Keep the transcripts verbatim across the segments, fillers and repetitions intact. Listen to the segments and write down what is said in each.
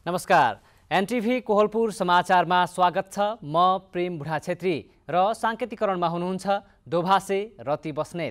नमस्कार, एनटिभी कोहलपुर समाचारमा स्वागत छ। म प्रेम बुढा छेत्री र साङ्केतिकरणमा हुनुहुन्छ दोभासे रति बस्नेत।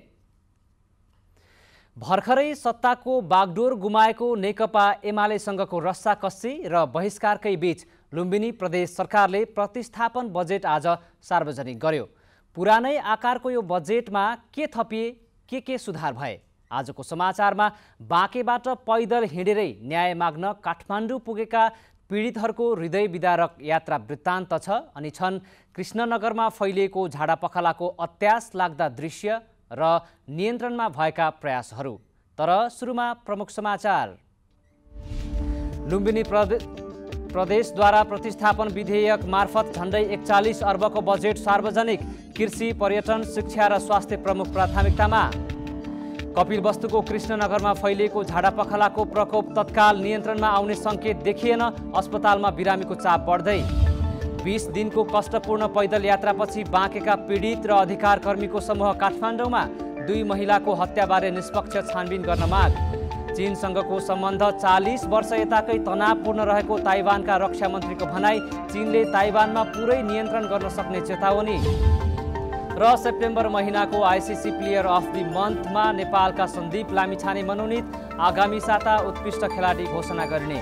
भर्खरै सत्ताको बागडोर गुमाएको नेकपा एमालेसँगको रस्साकस्सी र बहिष्कारकै बीच लुम्बिनी प्रदेश सरकारले प्रतिस्थापन बजेट आज सार्वजनिक गर्यो। पुरानै आकारको यो बजेटमा के थपिए, के के सुधार भए? आजको समाचारमा बाँकेबाट पैदल हिँडेरै न्याय माग्न काठमाडौँ पुगेका पीडितहरूको हृदय विदारक यात्रा वृत्तान्त छ। अनि छन् कृष्णनगरमा फैलिएको झाडापखालाको अत्यास लाग्दा दृश्य र नियन्त्रणमा भएका प्रयासहरू। तर सुरुमा प्रमुख समाचार। लुम्बिनी प्रदेश प्रदेशद्वारा प्रतिस्थापन विधेयक मार्फत झण्डै एकचालिस अर्बको बजेट सार्वजनिक। कृषि, पर्यटन, शिक्षा र स्वास्थ्य प्रमुख प्राथमिकतामा। कपिलवस्तुको कृष्णनगरमा फैलिएको झाडापखालाको प्रकोप तत्काल नियन्त्रणमा आउने सङ्केत देखिएन। अस्पतालमा बिरामीको चाप बढ्दै। बीस दिनको कष्टपूर्ण पैदल यात्रापछि बाँकेका पीडित र अधिकार कर्मीको समूह काठमाडौँमा। दुई महिलाको हत्याबारे निष्पक्ष छानबिन गर्न माग। चीनसँगको सम्बन्ध चालिस वर्ष यताकै तनावपूर्ण रहेको ताइवानका रक्षा मन्त्रीको भनाई। चीनले ताइवानमा पुरै नियन्त्रण गर्न सक्ने चेतावनी। र सेप्टेम्बर महिनाको आइसिसी प्लेयर अफ द मन्थमा नेपालका सन्दीप लामिछाने मनोनित। आगामी साता उत्कृष्ट खेलाडी घोषणा गरिने।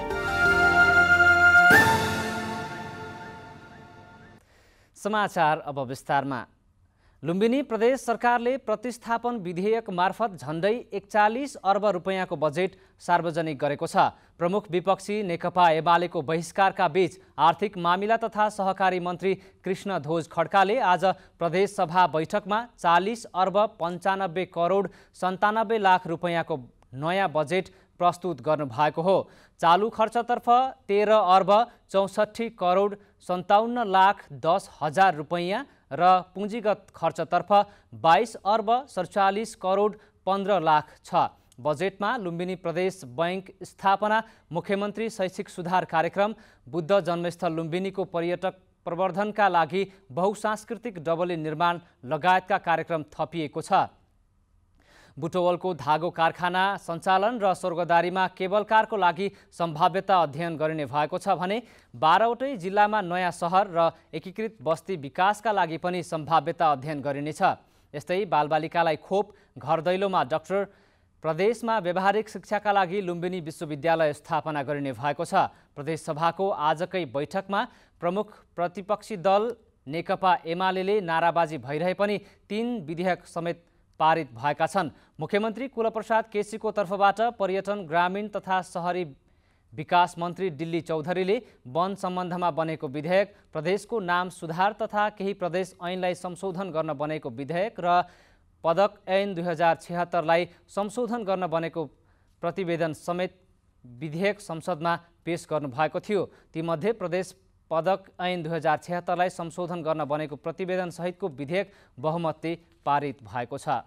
समाचार अब विस्तारमा। लुम्बिनी प्रदेश सरकारले प्रतिस्थापन विधेयक मार्फत झण्डै एकचालिस अर्ब रुपैयाँको बजेट सार्वजनिक गरेको छ। प्रमुख विपक्षी नेकपा एमालेको बहिष्कारका बीच आर्थिक मामिला तथा सहकारी मन्त्री कृष्णध्वज खड्काले आज प्रदेश सभा बैठकमा चालिस अर्ब पन्चानब्बे करोड सन्तानब्बे लाख रुपैयाँको नयाँ बजेट प्रस्तुत गर्नुभएको हो। चालु खर्चतर्फ तेह्र अर्ब चौसठी करोड सन्ताउन्न लाख दस हजार रुपैयाँ र पुँजीगत खर्चतर्फ बाइस अर्ब सडचालिस करोड पन्ध्र लाख छ। बजेटमा लुम्बिनी प्रदेश बैंक स्थापना, मुख्यमन्त्री शैक्षिक सुधार कार्यक्रम, बुद्ध जन्मस्थल लुम्बिनीको पर्यटक प्रवर्धनका लागि बहुसांस्कृतिक डबली निर्माण लगायतका कार्यक्रम थपिएको छ। बुटवलको धागो कारखाना सञ्चालन र स्वर्गदारीमा केबल कारको लागि सम्भाव्यता अध्ययन गरिने भएको छ भने बाह्रवटै जिल्लामा नयाँ सहर र एकीकृत बस्ती विकासका लागि पनि सम्भाव्यता अध्ययन गरिनेछ। यस्तै बालबालिकालाई खोप, घर दैलोमा डाक्टर, प्रदेशमा व्यावहारिक शिक्षाका लागि लुम्बिनी विश्वविद्यालय स्थापना गरिने भएको छ। प्रदेश सभाको आजकै बैठकमा प्रमुख प्रतिपक्षी दल नेकपा एमालेले नाराबाजी भइरहे पनि तीन विधेयक समेत पारित भएका छन्। मुख्यमन्त्री कुलप्रसाद केसीको तर्फबाट पर्यटन, ग्रामीण तथा शहरी विकास मन्त्री डिल्ली चौधरीले वन सम्बन्धमा बनेको विधेयक, प्रदेशको नाम सुधार तथा केही प्रदेश ऐनलाई संशोधन गर्न बनेको विधेयक र पदक ऐन दुई हजार छिहत्तरलाई संशोधन गर्न बनेको प्रतिवेदन समेत विधेयक संसदमा पेश गर्नुभएको थियो। तीमध्ये प्रदेश पदक ऐन दुई हजार छिहत्तरलाई संशोधन गर्न बनेको प्रतिवेदन सहितको विधेयक बहुमतले पारित भएको छ।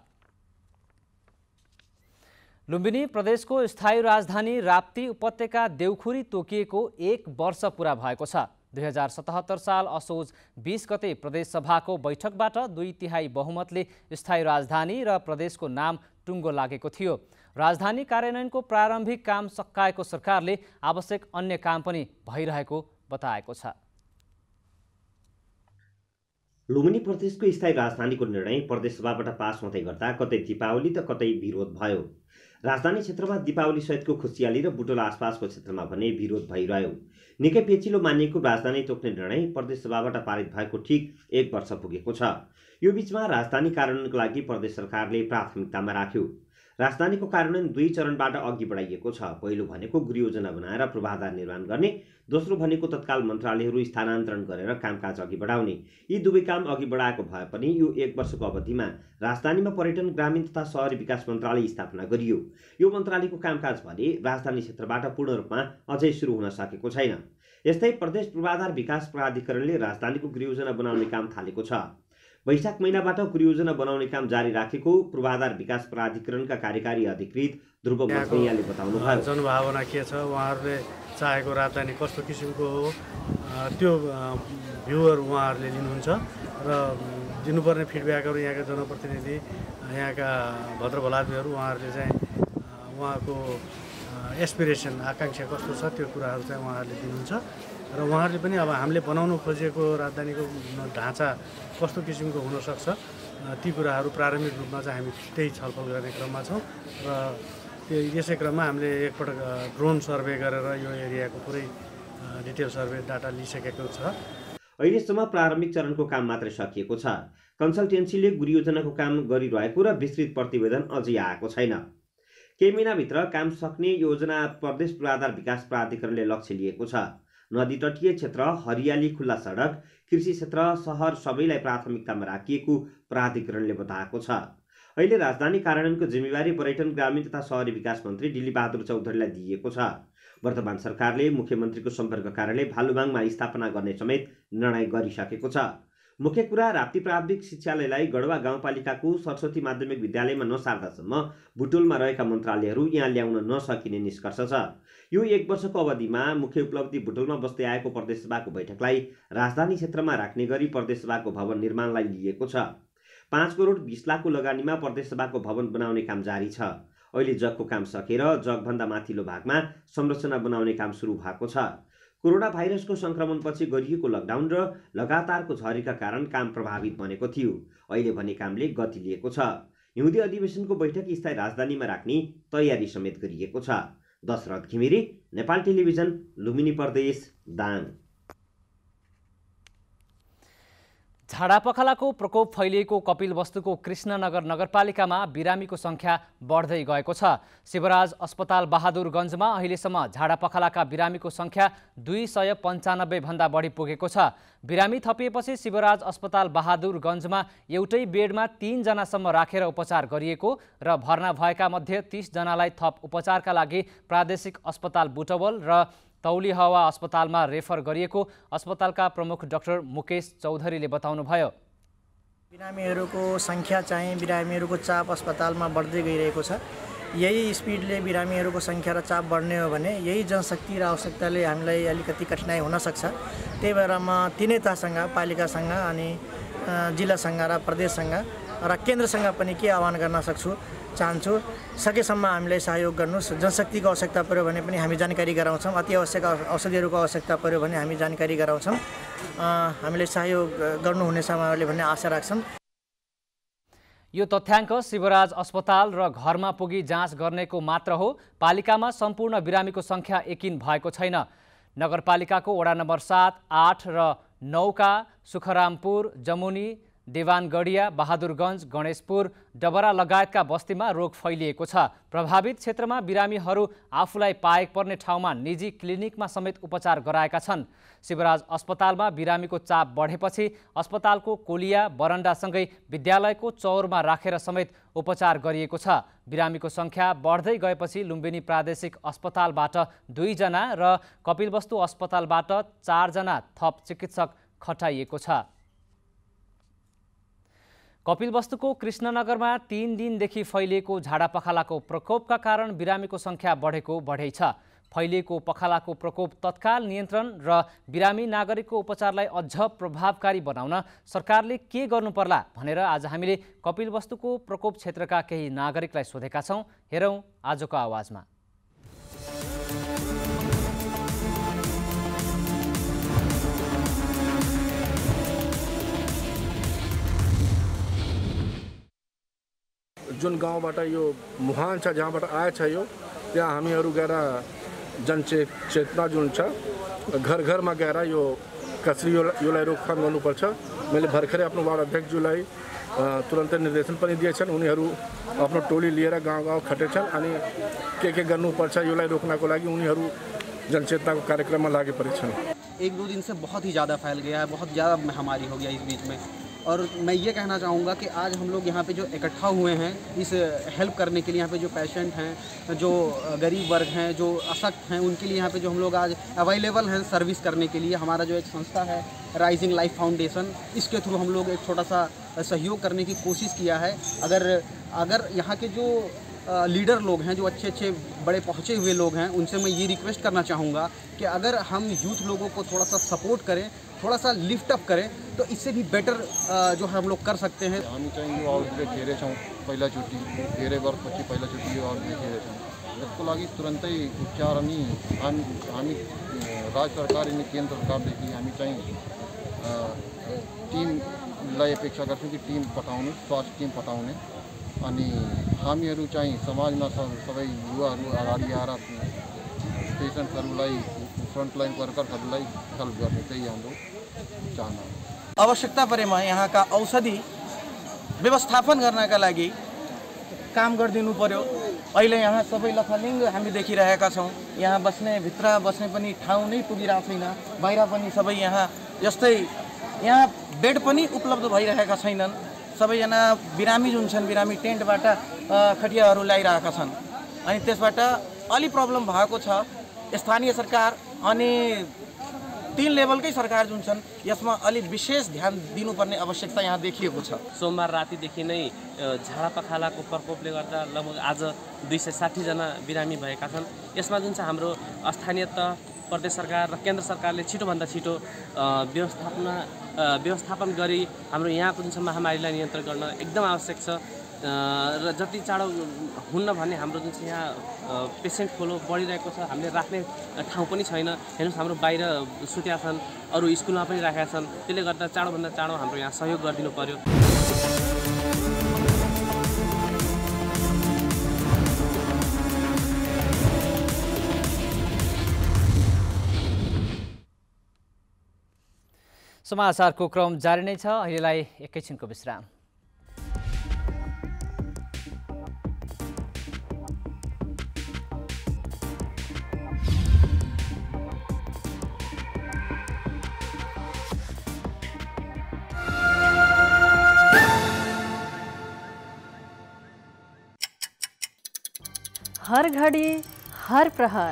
लुम्बिनी प्रदेशको स्थायी राजधानी राप्ती उपत्यका देउखुरी तोकिएको एक वर्ष पुरा भएको छ। दुई हजार सतहत्तर साल असोज बीस गते प्रदेश सभाको बैठकबाट दुई तिहाई बहुमतले स्थायी राजधानी र प्रदेशको नाम टुङ्गो लागेको थियो। राजधानी कार्यान्वयनको प्रारम्भिक काम सकाएको सरकारले आवश्यक अन्य काम पनि भइरहेको बताएको छ। लुम्बिनी प्रदेशको स्थायी राजधानीको निर्णय प्रदेश सभाबाट पास हुँदै गर्दा कतै दीपावली त कतै विरोध भयो। राजधानी क्षेत्रमा दीपावली सहितको खुसियाली र बुटोल आसपासको क्षेत्रमा भने विरोध भइरह्यो। निकै पेचिलो मानिएको राजधानी तोक्ने निर्णय प्रदेश सभाबाट पारित भएको ठिक एक वर्ष पुगेको छ। यो बीचमा राजधानी कार्यान्वयनको लागि प्रदेश सरकारले प्राथमिकतामा राख्यो। राजधानीको कार्यान्वयन दुई चरणबाट अघि बढाइएको छ। पहिलो भनेको गृह योजना बनाएर पूर्वाधार निर्माण गर्ने, दोस्रो भनेको तत्काल मन्त्रालयहरू स्थानान्तरण गरेर कामकाज अघि बढाउने। यी दुवै काम अघि बढाएको भए पनि यो एक वर्षको अवधिमा राजधानीमा पर्यटन, ग्रामीण तथा शहरी विकास मन्त्रालय स्थापना गरियो। यो मन्त्रालयको कामकाज भने राजधानी क्षेत्रबाट पूर्ण रूपमा अझै सुरु हुन सकेको छैन। यस्तै प्रदेश पूर्वाधार विकास प्राधिकरणले राजधानीको गृह योजना बनाउने काम थालेको छ। वैशाख महिनाबाट गृह योजना बनाउने काम जारी राखेको पूर्वाधार विकास प्राधिकरणका कार्यकारी अधिकृत ध्रुव मछैयाले बताउनुभयो। जनभावना के छ, उहाँहरूले चाहेको राजधानी कस्तो किसिमको हो त्यो भ्यूहरू उहाँहरूले लिनुहुन्छ र दिनुपर्ने फिडब्याकहरू यहाँका जनप्रतिनिधि, यहाँका भद्रभलादमीहरू उहाँहरूले चाहिँ उहाँको एस्पिरेसन आकाङ्क्षा कस्तो छ त्यो कुराहरू चाहिँ उहाँहरूले दिनुहुन्छ र उहाँहरूले पनि अब हामीले बनाउनु खोजेको राजधानीको ढाँचा कस्तो किसिमको हुनसक्छ ती कुराहरू प्रारम्भिक रूपमा चाहिँ हामी त्यही छलफल गर्ने क्रममा छौँ र त्यो यसै क्रममा हामीले एकपटक ड्रोन सर्वे गरेर यो एरियाको पुरै डिटेल सर्वे डाटा लिइसकेको छ। अहिलेसम्म प्रारम्भिक चरणको काम मात्रै सकिएको छ। कन्सल्टेन्सीले गुरुयोजनाको काम गरिरहेको र विस्तृत प्रतिवेदन अझै आएको छैन। केही महिनाभित्र काम सक्ने योजना प्रदेश पूर्वाधार विकास प्राधिकरणले लक्ष्य लिएको छ। नदी तटीय क्षेत्र, हरियाली, खुल्ला सडक, कृषि क्षेत्र, सहर सबैलाई प्राथमिकतामा राखिएको प्राधिकरणले बताएको छ। अहिले राजधानी कार्यान्वयनको जिम्मेवारी पर्यटन, ग्रामीण तथा शहरी विकास मन्त्री डिली बहादुर चौधरीलाई दिइएको छ। वर्तमान सरकारले मुख्यमन्त्रीको सम्पर्क कार्यालय भालुबाङमा स्थापना गर्ने समेत निर्णय गरिसकेको छ। मुख्य कुरा, राप्ती प्राविधिक शिक्षालयलाई गढवा गाउँपालिकाको सरस्वती माध्यमिक विद्यालयमा नसार्दासम्म बुटोलमा रहेका मन्त्रालयहरू यहाँ ल्याउन नसकिने निष्कर्ष छ। यो एक वर्षको अवधिमा मुख्य उपलब्धि बुटोलमा बस्दै आएको प्रदेशसभाको बैठकलाई राजधानी क्षेत्रमा राख्ने गरी प्रदेशसभाको भवन निर्माणलाई लिएको छ। पाँच करोड बिस लाखको लगानीमा प्रदेशसभाको भवन बनाउने काम जारी छ। अहिले जगको काम सकेर जगभन्दा माथिल्लो भागमा संरचना बनाउने काम सुरु भएको छ। कोरोना भाइरसको संक्रमणपछि गरिएको लकडाउन र लगातारको झरीका कारण काम प्रभावित बनेको थियो। अहिले भने कामले गति लिएको छ। हिउँदे अधिवेशनको बैठक स्थायी राजधानीमा राख्ने तयारी समेत गरिएको छ। दशरथ घिमिरे, नेपाल टेलिभिजन, लुम्बिनी प्रदेश, दाङ। झाडापखालाको प्रकोप फैलिएको कपिलवस्तुको कृष्णनगर नगरपालिकामा बिरामीको संख्या बढ्दै गएको छ। शिवराज अस्पताल बहादुरगञ्जमा अहिलेसम्म झाडापखालाका बिरामीको संख्या दुई सय पन्चानब्बे भन्दा बढी पुगेको छ। बिरामी थपिएपछि शिवराज अस्पताल बहादुरगञ्जमा एउटै बेडमा तीन जनासम्म राखेर उपचार गरिएको र भर्ना भएका मध्ये तीस जनालाई थप उपचारका लागि प्रादेशिक अस्पताल बुटवल र तौली हवा अस्पतालमा रेफर गरिएको अस्पतालका प्रमुख डाक्टर मुकेश चौधरीले बताउनुभयो। बिरामीहरूको सङ्ख्या चाहिँ बिरामीहरूको चाप अस्पतालमा बढ्दै गइरहेको छ। यही स्पिडले बिरामीहरूको सङ्ख्या र चाप बढ्ने हो भने यही जनशक्ति र आवश्यकताले हामीलाई अलिकति कठिनाइ हुनसक्छ। त्यही भएर म तिनै तहसँग, पालिकासँग अनि जिल्लासँग र प्रदेशसँग र केन्द्रसँग पनि के आह्वान गर्न सक्छु चाहन्छु, सकेसम्म हामीलाई सहयोग गर्नुहोस्। जनशक्तिको आवश्यकता पर्यो भने पनि हामी जानकारी गराउँछौँ। अति आवश्यक औषधिहरूको आवश्यकता पर्यो भने हामी जानकारी गराउँछौँ। हामीले सहयोग गर्नुहुनेछ उहाँहरूले भन्ने आशा राख्छौँ। यो तथ्याङ्क शिवराज अस्पताल र घरमा पुगी जाँच गर्नेको मात्र हो। पालिकामा सम्पूर्ण बिरामीको संख्या एकिन भएको छैन। नगरपालिकाको वडा नम्बर सात, आठ र नौका सुखरामपुर, जमुनी, देवानगढिया, बहादुरगञ्ज, गणेशपुर, डबरा लगायतका बस्तीमा रोग फैलिएको छ। प्रभावित क्षेत्रमा बिरामीहरू आफूलाई पाएक पर्ने ठाउँमा निजी क्लिनिकमा समेत उपचार गराएका छन्। शिवराज अस्पतालमा बिरामीको चाप बढेपछि अस्पतालको कोलिया, बरन्डासँगै विद्यालयको चौरमा राखेर समेत उपचार गरिएको छ। बिरामीको संख्या बढ्दै गएपछि लुम्बिनी प्रादेशिक अस्पतालबाट दुईजना र कपिलवस्तु अस्पतालबाट चारजना थप चिकित्सक खटाइएको छ। कपिलवस्तुको कृष्णनगरमा तीन दिनदेखि फैलिएको झाडापखालाको प्रकोपका कारण बिरामीको संख्या बढेको बढै छ। फैलिएको पखालाको प्रकोप तत्काल नियन्त्रण र बिरामी नागरिकको उपचारलाई अझ प्रभावकारी बनाउन सरकारले के गर्नुपर्ला भनेर आज हामीले कपिलवस्तुको प्रकोप क्षेत्रका केही नागरिकलाई सोधेका छौँ। हेरौँ आजको आवाजमा। जुन गाउँबाट यो मुहान छ, जहाँबाट आएछ यो, त्यहाँ हामीहरू गएर जनचे चेतना जुन छ घर घरमा गएर यो कसरी यो योलाई रोकथाम गर्नुपर्छ। मैले भर्खरै आफ्नो वार्ड अध्यक्षज्यूलाई तुरन्तै निर्देशन पनि दिएछन्। उनीहरू आफ्नो टोली लिएर गाउँ गाउँ खटेछन् अनि के के गर्नुपर्छ योलाई रोक्नको लागि उनीहरू जनचेतनाको कार्यक्रममा लागि परेछन्। एक दो दिन से बहुत ही ज़्यादा फैल गया है, बहुत ज़्यादा महामारी हो गया इस बीच में। और मैं ये कहना चाहूँगा कि आज हम लोग यहाँ पे जो इकट्ठा हुए हैं इस हेल्प करने के लिए, यहाँ पे जो पेशेंट हैं, जो गरीब वर्ग हैं, जो अशक्त हैं, उनके लिए यहाँ पे जो हम लोग आज अवेलेबल हैं सर्विस करने के लिए, हमारा जो एक संस्था है राइजिंग लाइफ फाउंडेशन, इसके थ्रू हम लोग एक छोटा सा सहयोग करने की कोशिश किया है। अगर अगर यहाँ के जो लीडर लोग हैं, जो अच्छे अच्छे बड़े पहुँचे हुए लोग हैं, उनसे मैं ये रिक्वेस्ट करना चाहूँगा कि अगर हम यूथ लोगों को थोड़ा सा सपोर्ट करें, थोड़ा सा लिफ्ट अप करें, तो इससे भी बेटर जो हम लोग कर सकते हैं। हामी चाहिँ यो आउटब्रेक हेरेछौँ पहिलाचोटि, धेरै वर्षपछि पहिलाचोटि यो आउटब्रेक हेरेछौँ। यसको लागि तुरन्तै उपचार अनि हामी हामी राज्य सरकार अनि केन्द्र सरकारदेखि हामी चाहिँ टिमलाई अपेक्षा गर्छौँ कि टिम पठाउनु, स्वास्थ्य टिम पठाउने अनि हामीहरू चाहिँ समाजमा सबै युवाहरू अगाडि आएर पेसेन्टहरूलाई फ्रन्टलाइन वर्करहरूलाई हेल्प गर्ने चाहिँ हाम्रो चाहना हो। आवश्यकता परेमा यहाँका औषधि व्यवस्थापन गर्नका लागि काम गरिदिनु पर्यो। अहिले यहाँ सबै लथालिङ्ग हामी देखिरहेका छौँ। यहाँ बस्ने भित्र बस्ने पनि ठाउँ नै पुगिरहेको छैन। बाहिर पनि सबै यहाँ जस्तै यहाँ बेड पनि उपलब्ध भइरहेका छैनन्। सबैजना बिरामी जुन छन् बिरामी टेन्टबाट खटियाहरू ल्याइरहेका छन् अनि त्यसबाट अलि प्रब्लम भएको छ। स्थानीय सरकार अनि तीन लेभलकै सरकार जुन छन् यसमा अलि विशेष ध्यान दिनुपर्ने आवश्यकता यहाँ देखिएको छ। सोमबार रातिदेखि नै झाडा पखालाको प्रकोपले गर्दा लगभग आज दुई सय साठीजना बिरामी भएका छन्। यसमा जुन चाहिँ हाम्रो स्थानीय तह, प्रदेश सरकार र केन्द्र सरकारले छिटोभन्दा छिटो व्यवस्थापन व्यवस्थापन गरी हाम्रो यहाँको जुन चाहिँ महामारीलाई नियन्त्रण गर्न एकदम आवश्यक छ र जति चाँडो हुन्न भन्ने हाम्रो जुन चाहिँ यहाँ पेसेन्ट फ्लो बढिरहेको छ। हामीले राख्ने ठाउँ पनि छैन। हेर्नुहोस् हाम्रो बाहिर सुत्या छन्, अरू स्कुलमा पनि राखेका छन्। त्यसले गर्दा चाँडोभन्दा चाँडो हाम्रो यहाँ सहयोग गरिदिनु पर्यो। समाचारको क्रम जारी नै छ। अहिलेलाई एकैछिनको विश्राम। हर घड़ी हर प्रहर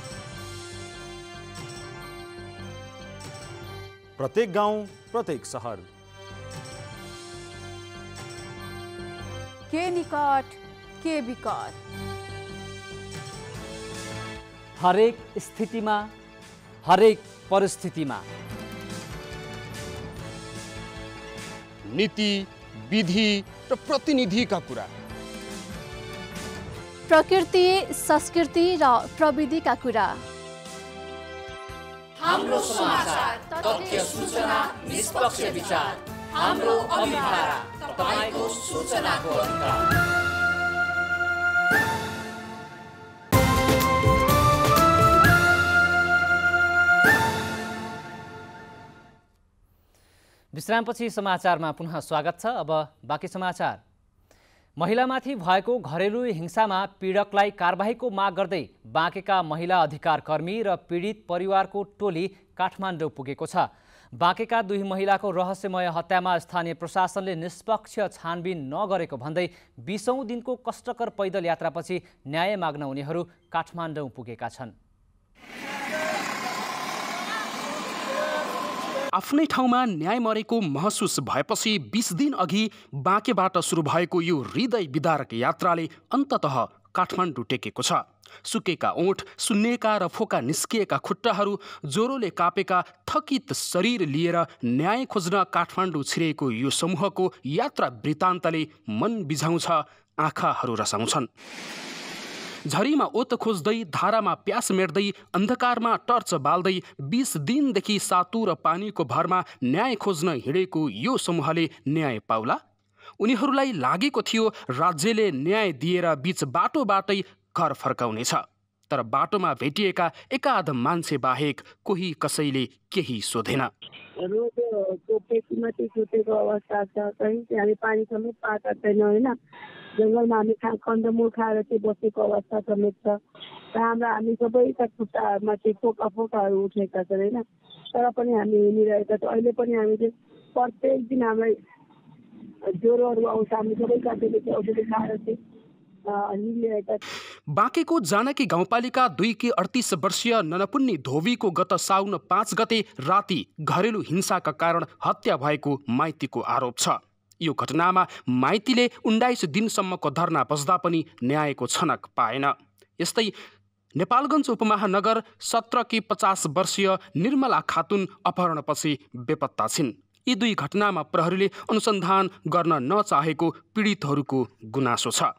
प्रत्येक गाउँ, प्रत्येक शहर, के निकट के विकट, हरेक स्थितिमा हरेक परिस्थितिमा नीति, विधि र प्रतिनिधिका कुरा, प्रकृति, संस्कृति र प्रविधिका कुरा, हाम्रो समाचार, तथ्य, सूचना, निष्पक्ष विचार, हाम्रो अभिभारा, तपाईको सूचनाको अधिकार। विश्रामपछि समाचारमा पुनः स्वागत छ। अब बाँकी समाचार। महिलामाथि भएको घरेलु हिंसामा पीडकलाई कारबाहीको माग गर्दै बाँकेका महिला अधिकार कर्मी र पीडित परिवारको टोली काठमाडौँ पुगेको छ। बाँकेका दुई महिलाको रहस्यमय हत्यामा स्थानीय प्रशासनले निष्पक्ष छानबिन नगरेको भन्दै बीसौं दिनको कष्टकर पैदल यात्रापछि न्याय माग्न उनीहरू काठमाडौँ पुगेका छन्। आफ्नै ठाउँमा न्याय मरेको महसुस भएपछि बीस दिन अघि बाँकेबाट सुरु भएको यो हृदय विदारक यात्राले अन्ततः काठमाडौँ टेकेको छ। सुकेका ओठ, सुन्निएका र फोका निस्किएका खुट्टाहरू, ज्वरोले कापेका थकित शरीर लिएर न्याय खोज्न काठमाडौँ छिरेको यो समूहको यात्रा वृत्तान्तले मन बिझाउँछ, आँखाहरू रसाउँछन्। झरीमा ओत खोज्दै, धारामा प्यास मेट्दै, अन्धकारमा टर्च बाल्दै बीस दिनदेखि सातु र पानीको भरमा न्याय खोज्न हिँडेको यो समूहले न्याय पाउला? उनीहरूलाई लागेको थियो राज्यले न्याय दिएर बीच बाटोबाटै घर फर्काउनेछ। तर बाटोमा भेटिएका एकाध मान्छे बाहेक कोही कसैले केही सोधेन। रोडको पेटीमा छुटेको अवस्था छ, कहीँ चाहिँ हामी पानी समेत पाएको छैन होइन। जङ्गलमा हामी खा कन्दमूल खाएर चाहिँ बसेको अवस्था समेत छ र हाम्रा हामी सबैका खुट्टाहरूमा चाहिँ फोका फोकाहरू उठेका छन् होइन। तर पनि हामी हिँडिरहेका छौँ। अहिले पनि हामी चाहिँ प्रत्येक दिन हामीलाई ज्वरोहरू आउँछ, हामी सबैका चाहिँ औषधि खाएर चाहिँ हिँडिरहेका छौँ। बाँकेको जानकी गाउँपालिका दुई के अडतिस वर्षीय ननपुन्नी धोबीको गत साउन पाँच गते राति घरेलु हिंसाका कारण हत्या भएको माइतीको आरोप छ। यो घटनामा माइतीले उन्नाइस दिनसम्मको धरना बस्दा पनि न्यायको छनक पाएन। यस्तै नेपालगञ्ज उपमहानगर सत्र कि पचास वर्षीय निर्मला खातुन अपहरणपछि बेपत्ता छिन्। यी दुई घटनामा प्रहरीले अनुसन्धान गर्न नचाहेको पीडितहरूको गुनासो छ।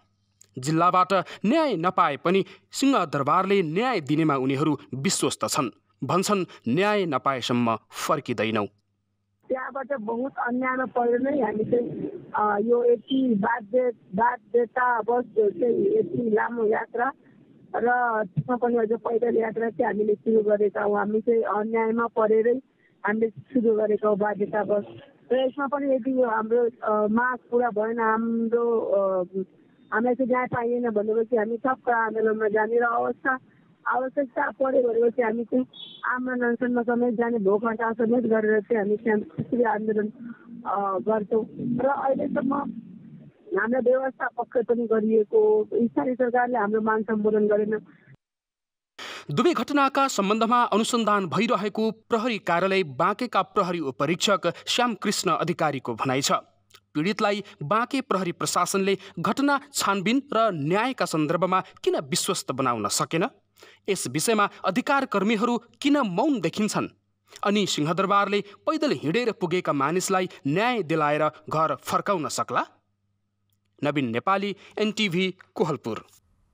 जिल्लाबाट न्याय नपाए पनि सिंहदरबारले न्याय दिनेमा उनीहरू विश्वस्त छन्। भन्छन् न्याय नपाएसम्म फर्किँदैनौ। त्यहाँबाट बहुत अन्यायमा परेर नै हामी चाहिँ यो यति बाध्य बाध्यतावश चाहिँ यति लामो यात्रा र त्यसमा पनि अझ पैदल यात्रा चाहिँ हामीले सुरु गरेका हौँ। हामी चाहिँ अन्यायमा परेरै हामीले सुरु गरेका हौँ बाध्यतावश। र यसमा पनि यदि यो हाम्रो माग पुरा भएन, हाम्रो हामीलाई चाहिँ न्याय पाइएन भनेपछि हामी टक्क आन्दोलनमा जाने र अवस्था आवश्यकता पऱ्यो भनेपछि हामी चाहिँ आमरण अनसनमा समेत जाने, भोक हडताल समेत गरेर चाहिँ हामी त्यसरी आन्दोलन गर्छौँ। र अहिलेसम्म हाम्रो व्यवस्था पक्कै पनि गरिएको, स्थानीय सरकारले हाम्रो माग सम्बोधन गरेन। दुवै घटनाका सम्बन्धमा अनुसन्धान भइरहेको प्रहरी कार्यालय बाँकेका प्रहरी उपरीक्षक श्यामकृष्ण अधिकारीको भनाइ छ। पीडितलाई बाँके प्रहरी प्रशासनले घटना छानबिन र न्यायका सन्दर्भमा किन विश्वस्त बनाउन सकेन? यस विषयमा अधिकार कर्मीहरू किन मौन देखिन्छन्? अनि सिंहदरबारले पैदल हिँडेर पुगेका मानिसलाई न्याय दिलाएर घर फर्काउन सक्ला? नवीन नेपाली, एनटिभी, कोहलपुर।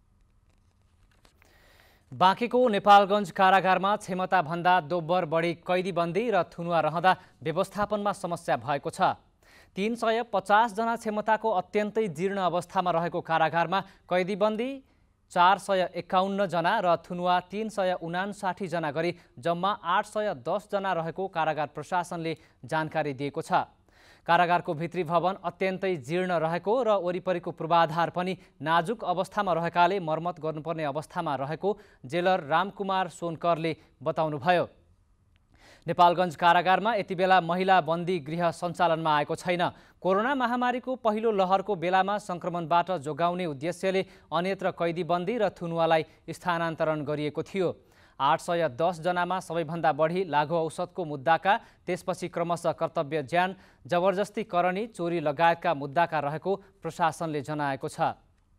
बाँकेको नेपालगञ्ज कारागारमा क्षमताभन्दा दोब्बर बढी कैदीबन्दी र थुनुवा रहँदा व्यवस्थापनमा समस्या भएको छ। तीन सय पचासजना क्षमताको अत्यन्तै जीर्ण अवस्थामा रहेको कारागारमा कैदीबन्दी चार सय एकाउन्न जना र थुनुवा तीन सय उनासाठी जना गरी जम्मा आठ सय दस जना रहेको कारागार प्रशासनले जानकारी दिएको छ। कारागारको भित्री भवन अत्यन्तै जीर्ण रहेको र वरिपरिको पूर्वाधार पनि नाजुक अवस्थामा रहेकाले मर्मत गर्नुपर्ने अवस्थामा रहेको जेलर रामकुमार सोनकरले बताउनुभयो। नेपालगञ्ज कारागारमा यति बेला महिला बन्दी गृह सञ्चालनमा आएको छैन। कोरोना महामारीको पहिलो लहरको बेलामा सङ्क्रमणबाट जोगाउने उद्देश्यले अन्यत्र कैदीबन्दी र थुनुवालाई स्थानान्तरण गरिएको थियो। आठ सय दस जनामा सबैभन्दा बढी लागु औषधको मुद्दाका, त्यसपछि क्रमशः कर्तव्य ज्यान, जबरजस्ती करणी, चोरी लगायतका मुद्दाका रहेको प्रशासनले जनाएको छ।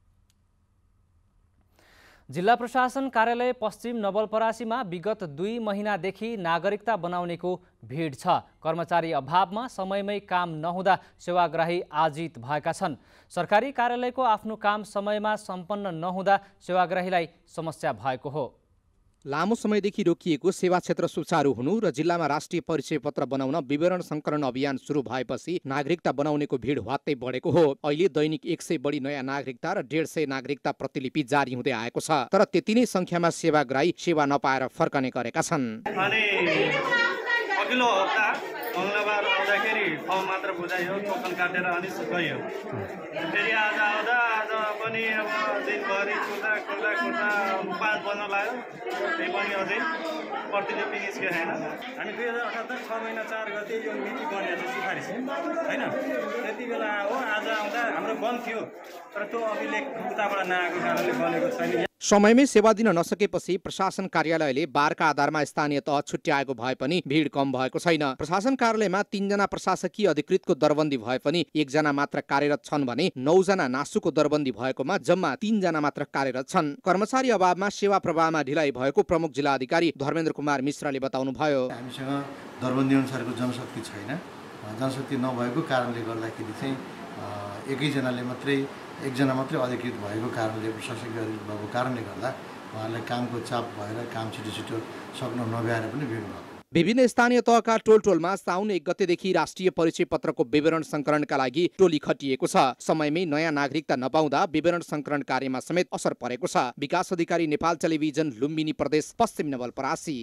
जिल्ला प्रशासन कार्यालय पश्चिम नवलपरासीमा विगत दुई महिनादेखि नागरिकता बनाउनेको भिड छ। कर्मचारी अभावमा समयमै काम नहुँदा सेवाग्राही आजित भएका छन्। सरकारी कार्यालयको आफ्नो काम समयमा सम्पन्न नहुँदा सेवाग्राहीलाई समस्या भएको हो। लामो समयदेखि रोकिएको सेवा क्षेत्र सुचारू हुनु र जिल्लामा राष्ट्रिय परिचय पत्र बनाउन विवरण संकलन अभियान सुरु भएपछि नागरिकता बनाउनेको भिड ह्वात्तै बढेको हो। अहिले दैनिक एक सय बढी नयाँ नागरिकता र डेढ सय नागरिकता प्रतिलिपि जारी हुँदै आएको छ। तर त्यति नै संख्यामा सेवाग्राही सेवा नपाएर फर्कने गरेका छन्। अघिल्लो हप्ता मङ्गलबार आउँदाखेरि फर्म मात्र बुझाइयो, टोकन काटेर अनि गयो। फेरि आज आउँदा आज पनि अब दिनभरि कुर्दा कुर्दा कुर्दा पाँच बज्न लाग्यो, त्यही पनि अझै प्रतिलिपि निस्केको छैन। हामी दुई हजार अठहत्तर छ महिना चार गते यो मिति गर्ने सिफारिस होइन, त्यति बेला हो। आज आउँदा हाम्रो बन्द थियो, तर त्यो अभिलेख उताबाट नआएको कारणले बनेको छैन। समयमै सेवा दिन नसकेपछि प्रशासन कार्यालयले बारका आधारमा स्थानीय तह छुट्याएको भए पनि भिड कम भएको छैन। प्रशासन कार्यालयमा तीनजना प्रशासकीय अधिकृतको दरबन्दी भए पनि एकजना मात्र कार्यरत छन् भने नौजना नासुको दरबन्दी भएकोमा जम्मा तीनजना मात्र कार्यरत छन्। कर्मचारी अभावमा सेवा प्रवाहमा ढिलाइ भएको प्रमुख जिल्ला अधिकारी धर्मेन्द्र कुमार मिश्रले बताउनुभयो। हामीसँग दरबन्दी अनुसारको जनशक्ति छैन। जनशक्ति नभएको कारणले गर्दाखेरि चाहिँ एकैजनाले मात्रै एकजना मात्रै अधिकृत भएको कारणले प्रशासकीय अधिकृत भएको कारणले गर्दा उहाँलाई कामको चाप भएर काम छिटो छिटो सक्नु नभ्याएर पनि भिड भयो। विभिन्न स्थानीय तहका टोल टोलमा साउन एक गतेदेखि राष्ट्रिय परिचय पत्रको विवरण संकलनका लागि टोली खटिएको छ। समयमै नयाँ नागरिकता नपाउँदा विवरण संकलन कार्यमा समेत असर परेको छ। विकास अधिकारी, नेपाल टेलिभिजन, लुम्बिनी प्रदेश, पश्चिम नवलपरासी।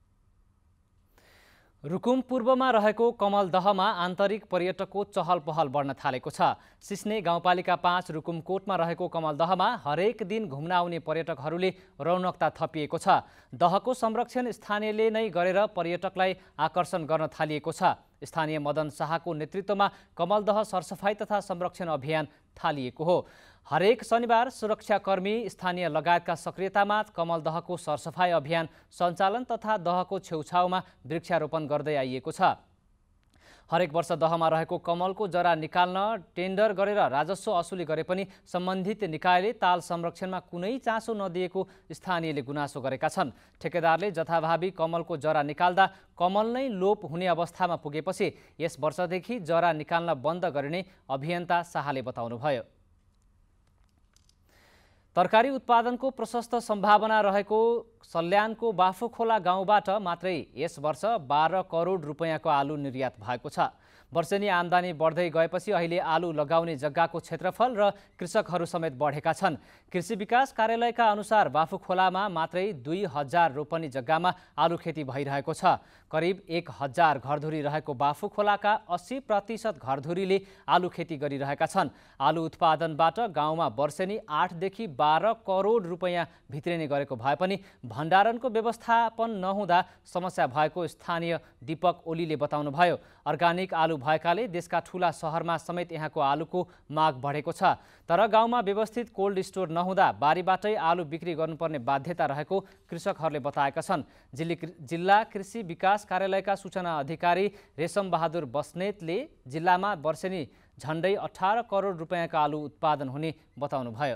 रुकुम पूर्वमा रहेको कमलदहमा आन्तरिक पर्यटकको चहल पहल बढ्न थालेको छ। सिस्ने गाउँपालिका पाँच रुकुमकोटमा रहेको कमलदहमा हरेक दिन घुम्न आउने पर्यटकहरूले रौनकता थपिएको छ। दहको संरक्षण स्थानीयले नै गरेर पर्यटकलाई आकर्षण गर्न थालिएको छ। स्थानीय मदन शाहको नेतृत्वमा कमलदह सरसफाई तथा संरक्षण अभियान थालिएको हो। हरेक शनिबार सुरक्षाकर्मी, स्थानीय लगायतका सक्रियतामा कमलदहको सरसफाई अभियान सञ्चालन तथा दहको छेउछाउमा वृक्षारोपण गर्दै आइएको छ। हरेक वर्ष दहमा रहेको कमलको जरा निकाल्न टेन्डर गरेर राजस्व असुली गरे पनि सम्बन्धित निकायले ताल संरक्षणमा कुनै चासो नदिएको स्थानीयले गुनासो गरेका छन्। ठेकेदारले जथाभावी कमलको जरा निकाल्दा कमल नै लोप हुने अवस्थामा पुगेपछि यस वर्षदेखि जरा निकाल्न बन्द गरिने अभियन्ता शाहले बताउनुभयो। तरकारी उत्पादनको प्रशस्त सम्भावना रहेको सल्यानको बाफुखोला गाउँबाट मात्रै यस वर्ष बाह्र करोड रुपैयाँको आलु निर्यात भएको छ। वर्षेनी आम्दानी बढ्दै गएपछि अहिले आलु लगाउने जग्गाको क्षेत्रफल र कृषकहरू समेत बढेका छन्। कृषि विकास कार्यालयका अनुसार बाफुखोलामा मात्रै दुई हजार रोपनी जग्गामा आलु खेती भइरहेको छ। करिब एक हजार घरधुरी रहेको बाफुखोलाका अस्सी प्रतिशत घरधुरीले आलु खेती गरिरहेका छन्। आलु उत्पादनबाट गाउँमा वर्षेनी आठदेखि बाह्र करोड रुपैयाँ भित्रिने गरेको भए पनि भण्डारणको व्यवस्थापन नहुँदा समस्या भएको स्थानीय दीपक ओलीले बताउनुभयो। अर्गानिक आलु भएकाले देशका ठूला सहरमा समेत यहाँको आलुको माग बढेको छ। तर गाउँमा व्यवस्थित कोल्ड स्टोर नहुँदा बारीबाटै आलु बिक्री गर्नुपर्ने बाध्यता रहेको कृषकहरूले बताएका छन्। जिल्ला कृषि विकास कार्यालयका सूचना अधिकारी रेशम बहादुर बस्नेतले जिल्लामा वर्षेनी झण्डै अठार करोड रुपैयाँका आलु उत्पादन हुने बताउनुभयो।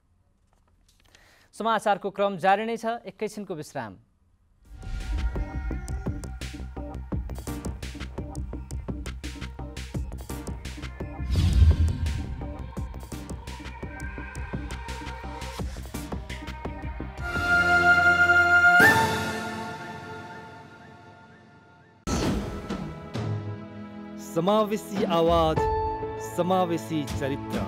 समाचारको क्रम जारी नै छ, एकैछिनको विश्राम। समावेशी आवाज, समावेशी चरित्र,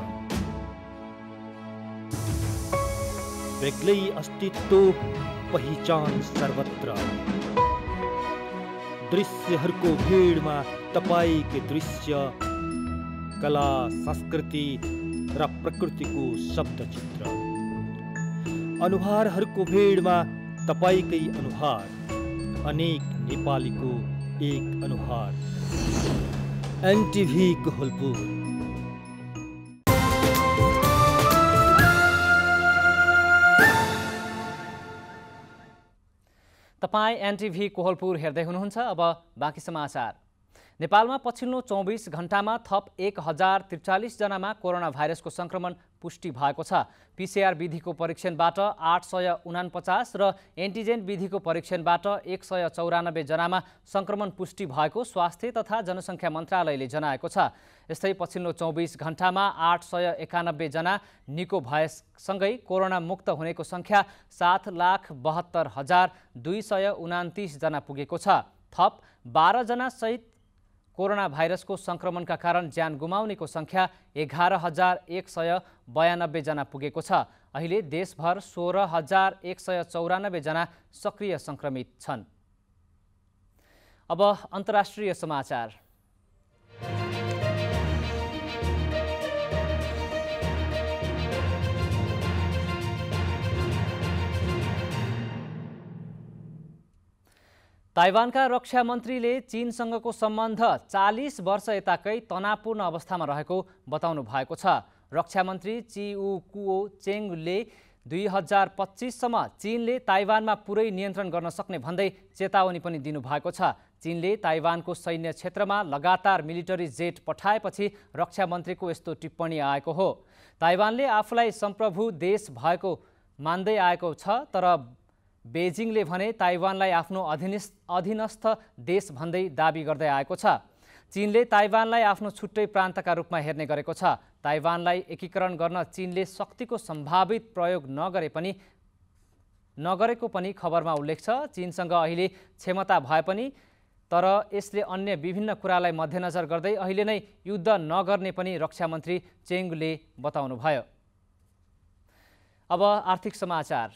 बेग्लै अस्तित्व, पहिचान सर्वत्र। दृश्यहरूको भिडमा तपाईको दृश्य, कला, संस्कृति र प्रकृतिको शब्दचित्र। अनुहारहरूको भिडमा तपाईकै अनुहार, अनेक नेपालीको एक अनुहार। एनटिभी कोहलपुर। तपाईँ एनटिभी कोहलपुर हेर्दै हुनुहुन्छ। अब बाँकी समाचार। नेपालमा पछिल्लो चौबिस घण्टामा थप एक हजार त्रिचालिस जनामा कोरोना भाइरसको संक्रमण पुष्टि भएको छ। पीसीआर विधिको परीक्षणबाट आठ सय उनापचास र एन्टिजेन विधिको परीक्षणबाट एक सय चौरानब्बे जनामा संक्रमण पुष्टि भएको स्वास्थ्य तथा जनसङ्ख्या मन्त्रालयले जनाएको छ। यस्तै पछिल्लो चौबिस घण्टामा आठ सय एकानब्बे जना निको भएसँगै कोरोना मुक्त हुनेको सङ्ख्या सात लाख बहत्तर हजार दुई सय उनातिस जना पुगेको छ। थप बाह्र जना सहित कोरोना भाइरसको संक्रमणका कारण ज्यान गुमाउनेको सङ्ख्या एघार हजार एक सय बयानब्बे जना पुगेको छ। अहिले देशभर सोह्र हजार एक सय चौरानब्बे जना सक्रिय सङ्क्रमित छन्। अब अन्तर्राष्ट्रिय समाचार। ताइवानका रक्षा मन्त्रीले चीनसँगको सम्बन्ध चालीस वर्ष यताकै तनावपूर्ण अवस्थामा रहेको बताउनु भएको छ। रक्षा मन्त्री चिउ कुओ चेङले दुई हजार पच्चिससम्म चीनले ताइवानमा पुरै नियन्त्रण गर्न सक्ने भन्दै चेतावनी पनि दिनुभएको छ। चीनले ताइवानको सैन्य क्षेत्रमा लगातार मिलिटरी जेट पठाएपछि रक्षा मन्त्रीको यस्तो टिप्पणी आएको हो। ताइवानले आफूलाई सम्प्रभु देश भएको मान्दै आएको छ, तर बेजिङले भने ताइवानलाई आफ्नो अधीनस्थ अधीनस्थ देश भन्दै दाबी गर्दै आएको छ। चीनले ताइवानलाई आफ्नो छुट्टै प्रान्तका रूपमा हेर्ने गरेको छ। ताइवानलाई एकीकरण गर्न चीनले शक्तिको सम्भावित प्रयोग नगरे पनि नगरेको पनि खबरमा उल्लेख छ। चीनसँग अहिले क्षमता भए पनि तर यसले अन्य विभिन्न कुरालाई मध्यनजर गर्दै अहिले नै युद्ध नगर्ने पनि रक्षा मन्त्री चेङले बताउनुभयो। अब आर्थिक समाचार।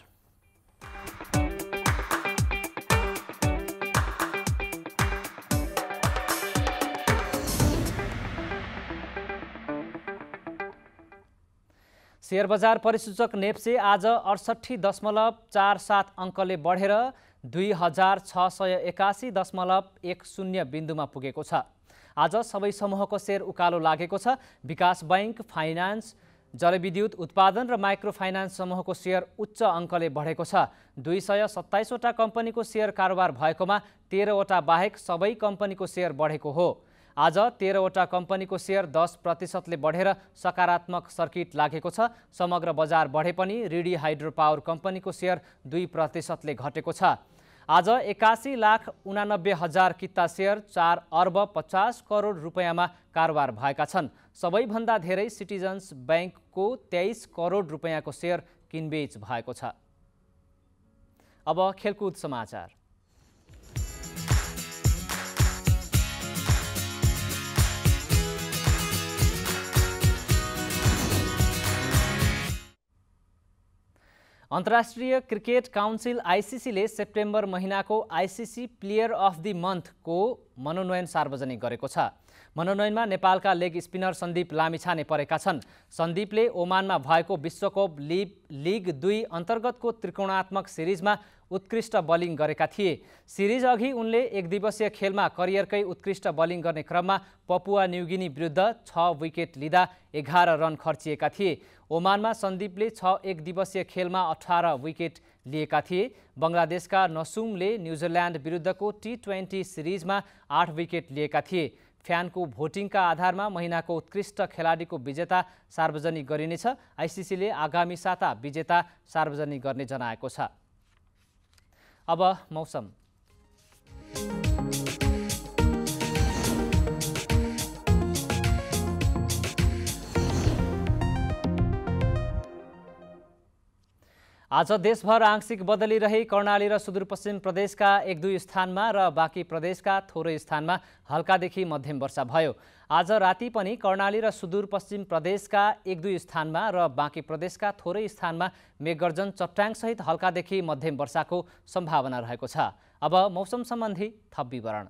शेयर बजार परिसूचक नेप्से आज अडसट्ठी दशमलव चार सात अङ्कले बढेर दुई हजार छ सय एकासी दशमलव एक शून्य बिन्दुमा पुगेको छ। आज सबै समूहको शेयर उकालो लागेको छ। विकास बैंक, फाइनान्स, जलविद्युत उत्पादन र माइक्रो फाइनान्स समूहको शेयर उच्च अङ्कले बढेको छ। दुई सय सत्ताइसवटा कम्पनीको शेयर कारोबार भएकोमा तेह्रवटा बाहेक सबै कम्पनीको शेयर बढेको हो। आज तेह्रवटा कम्पनीको शेयर दस प्रतिशतले बढेर सकारात्मक सर्किट लागेको छ। समग्र बजार बढे पनि रिडी हाइड्रो पावर कम्पनीको शेयर दुई प्रतिशतले घटेको छ। आज एकासी लाख उनानब्बे हजार किता शेयर चार अर्ब पचास करोड रुपियाँमा कारोबार भएका छन्। सबैभन्दा धेरै सिटिजन्स ब्याङ्कको तेइस करोड रुपियाँको शेयर किनबेच भएको छ। अब खेलकुद समाचार। अन्तर्राष्ट्रिय क्रिकेट काउन्सिल आइसिसीले सेप्टेम्बर महिनाको आइसिसी प्लेयर अफ द मन्थको मनोनयन सार्वजनिक गरेको छ। मनोनयनमा नेपालका लेग स्पिनर सन्दीप लामिछाने परेका छन्। सन्दीपले ओमानमा भएको विश्वकप लिग लिग दुई अन्तर्गतको त्रिकोणात्मक सिरिजमा उत्कृष्ट बलिङ गरेका थिए। सिरिज अघि उनले एक दिवसीय खेलमा करियरकै उत्कृष्ट बलिङ गर्ने क्रममा पपुवा न्युगिनी विरुद्ध छ विकेट लिँदा एघार रन खर्चिएका थिए। ओमानमा सन्दीपले छ एक दिवसीय खेलमा अठार विकेट लिएका थिए। बङ्गलादेशका नसुमले न्युजिल्यान्ड विरुद्धको टी ट्वेन्टी सिरिजमा आठ विकेट लिएका थिए। फ्यानको भोटिङका आधारमा महिनाको उत्कृष्ट खेलाडीको विजेता सार्वजनिक गरिनेछ। आइसिसीले आगामी साता विजेता सार्वजनिक गर्ने जनाएको छ। अब मौसम। आज देशभर आंशिक बदली रही कर्णाली र सुदूरपश्चिम प्रदेशका एक दुई स्थानमा र बाँकी प्रदेशका थोरै स्थानमा हल्कादेखि मध्यम वर्षा भयो। आज राति पनि कर्णाली र सुदूरपश्चिम प्रदेशका एक दुई स्थानमा र बाँकी प्रदेशका थोरै स्थानमा मेघगर्जन चट्याङसहित हल्कादेखि मध्यम वर्षाको सम्भावना रहेको छ। अब मौसम सम्बन्धी थप विवरण।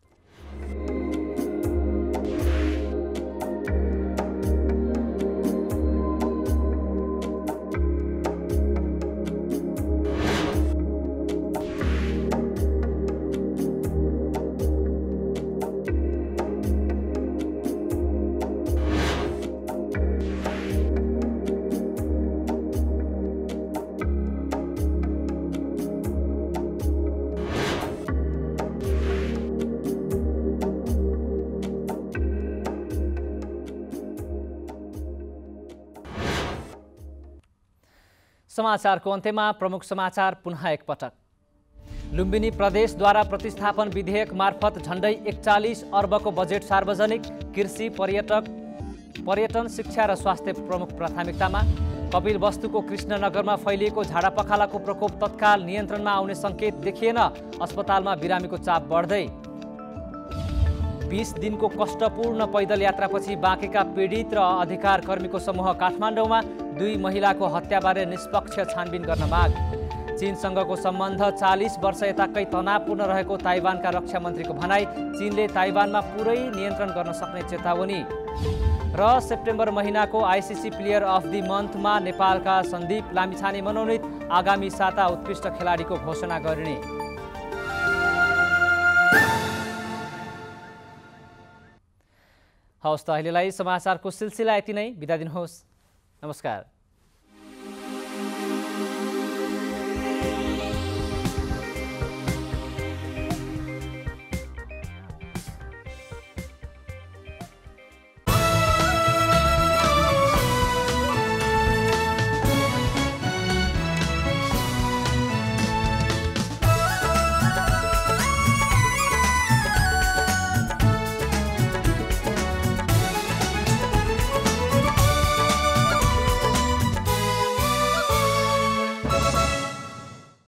समाचारको अन्त्यमा प्रमुख समाचार पुनः एकपटक। लुम्बिनी प्रदेशद्वारा प्रतिस्थापन विधेयक मार्फत झण्डै एकचालिस अर्बको बजेट सार्वजनिक। कृषि, पर्यटक पर्यटन, शिक्षा र स्वास्थ्य प्रमुख प्राथमिकतामा। कपिल वस्तुको कृष्णनगरमा फैलिएको झाडापखालाको प्रकोप तत्काल नियन्त्रणमा आउने सङ्केत देखिएन। अस्पतालमा बिरामीको चाप बढ्दै। बीस दिनको कष्टपूर्ण पैदल यात्रापछि बाँकेका पीडित र अधिकार कर्मीको समूह काठमाडौँमा। दुई महिलाको हत्याबारे निष्पक्ष छानबिन गर्न माग। चीनसँगको सम्बन्ध चालीस वर्ष यताकै तनावपूर्ण रहेको ताइवानका रक्षा मन्त्रीको भनाई। चीनले ताइवानमा पुरै नियन्त्रण गर्न सक्ने चेतावनी। र सेप्टेम्बर महिनाको आइसिसी प्लेयर अफ द मन्थमा नेपालका सन्दीप लामिछाने मनोनित। आगामी साता उत्कृष्ट खेलाडीको घोषणा गरिने। हवस् त अहिलेलाई समाचारको सिलसिला यति नै। बिदा दिनुहोस्। नमस्कार।